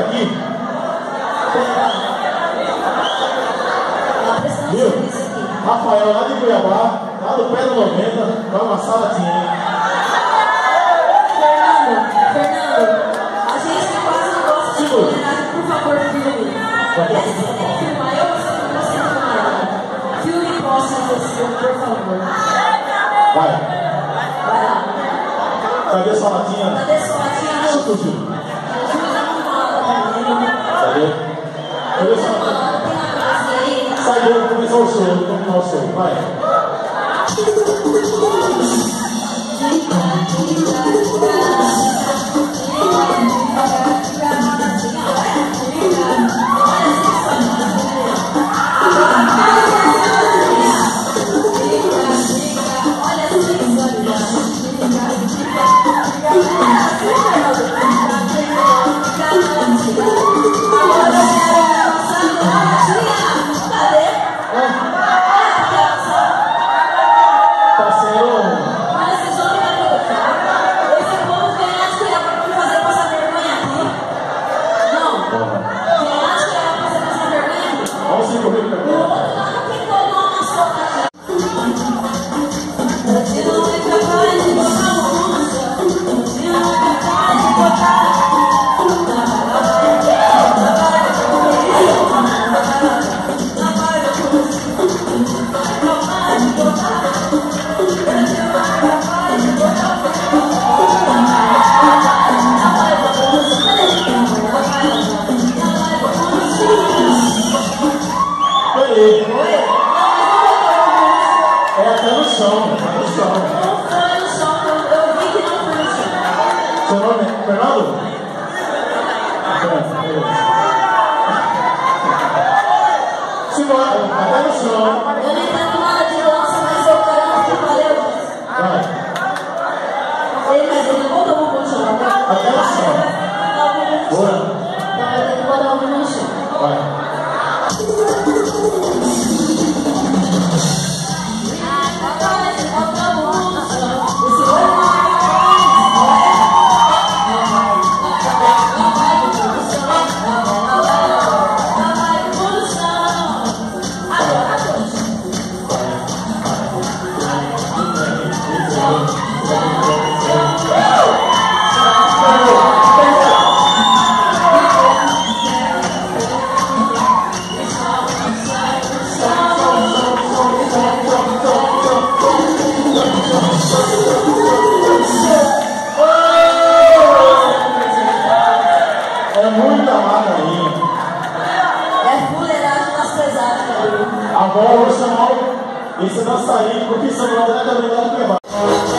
aqui. Viu? Rafael lá de Cuiabá, lá do pé do 90, vai uma salatinha. Fernando, a gente quase não gosta de homenagem, por favor, filme. Você tem que filmar, eu você filmar. Filme próximo desse filme, por favor. Vai. Vai lá. Cadê sua latinha? Cadê sua latinha? Chuta, Júlio. Cadê? Cadê sua latinha? Sai daí, vamos começar o show, vamos terminar o show, vai. Agora eu vou chamar esse dançarino, porque isso não é da verdade que vai.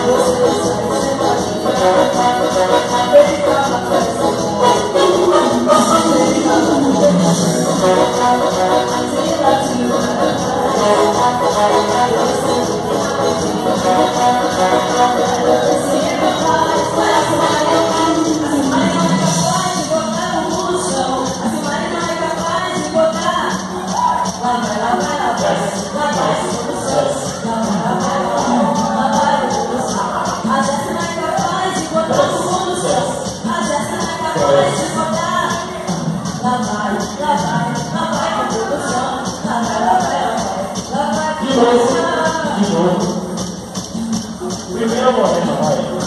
De novo. Primeira morena, vai.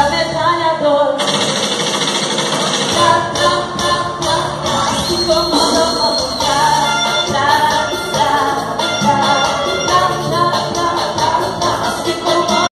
Come on.